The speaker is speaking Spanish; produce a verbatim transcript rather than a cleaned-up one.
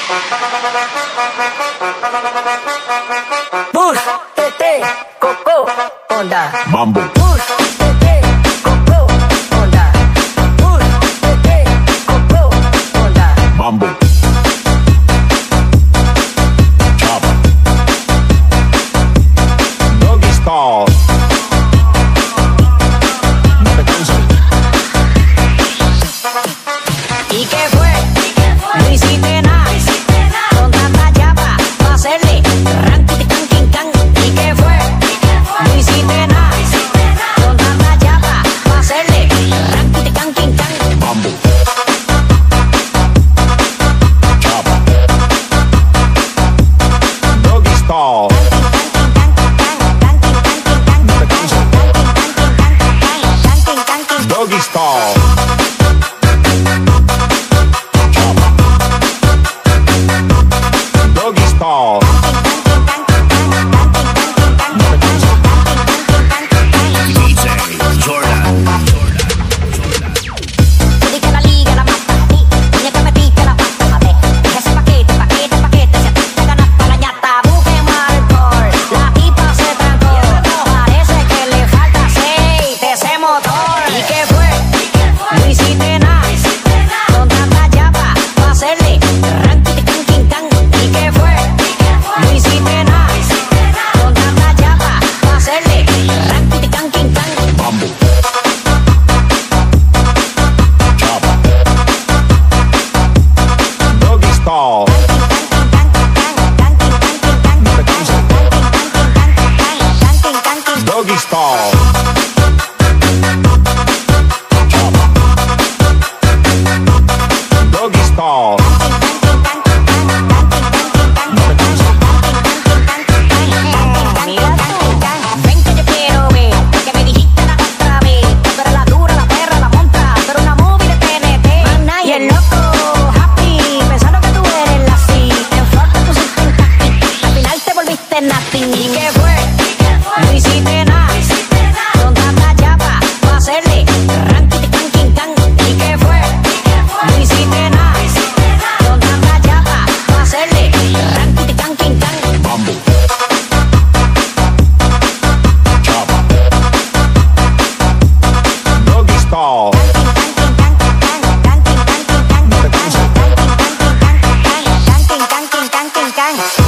Push, tete, coco, onda. Mambo. Push, tete, coco, onda. Push, tete, coco, onda. Mambo. Chopper. Doggy style. No te canses. ¿Y qué fue? No hiciste nada. Con tanta chapa pa' hacerle ranking, can, can. ¿Y qué fue? No hiciste nada. Con tanta chapa pa' hacerle ranking, can, can. Mambo. Chopper. Doggy style. No te canses. Doggy style. Chopper. Doggy style. No te canses. D J Jordan. Tú di que la liga la mata a ti, niña que metiste la pata a ver. Dije ese paquete, paquete, paquete, si a ti te ganas pa' la ñata, busquemos alcohol. La tipa se trancó, parece que le falta aceite ese motor. ¿Y qué fue? No hiciste nada. Con tanta chapa pa' hacerle ranking, can, can. ¿Y qué fue? No hiciste nada. Con tanta chapa pa' hacerle ranking, can, can. Mambo. Chopper. Doggy style. No te canses. Doggy style. Chopper. Doggy style. No te canses. Ven que yo quiero ver lo que me dijiste la otra vez. Tú eres la dura, la perra, la monta, tú eres una movie de T N T. Y el loco, happy, pensando que tú eres la sí. En flor te pusiste en caqui, al final te volviste nothing. ¿Y qué fue? No hiciste nada. Con tanta chapa pa' hacerle ranking, can, can. ¿Y qué fue? No hiciste nada. Con tanta chapa pa' hacerle ranking, can, can. Mambo. Chopper. Doggy style. No te canses. Can, can, can, can, can.